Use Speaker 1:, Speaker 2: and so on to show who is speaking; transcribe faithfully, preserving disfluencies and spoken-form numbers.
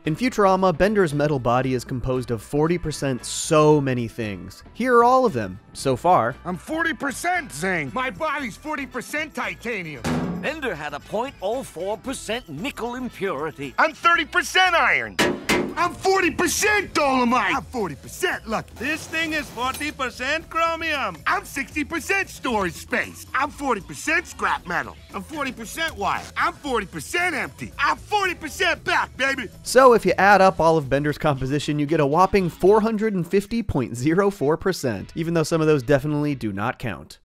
Speaker 1: In Futurama, Bender's metal body is composed of forty percent so many things. Here are all of them, so far.
Speaker 2: I'm forty percent zinc. My body's forty percent titanium.
Speaker 3: Bender had a zero point zero four percent nickel impurity.
Speaker 2: I'm thirty percent iron. I'm forty percent dolomite. I'm forty percent lucky.
Speaker 4: This thing is forty percent chromium.
Speaker 2: I'm sixty percent storage space. I'm forty percent scrap metal. I'm forty percent wire. I'm forty percent empty. I'm forty percent back, baby.
Speaker 1: So if you add up all of Bender's composition, you get a whopping four hundred fifty point zero four percent, even though some of those definitely do not count.